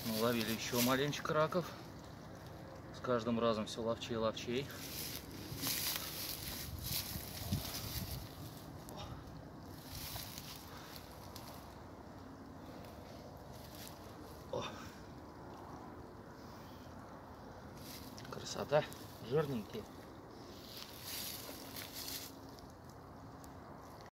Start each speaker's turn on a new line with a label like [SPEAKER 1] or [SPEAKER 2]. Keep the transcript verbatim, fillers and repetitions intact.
[SPEAKER 1] Наловили еще маленечко раков. С каждым разом все ловчей и ловчей. О. Красота, жирненькие.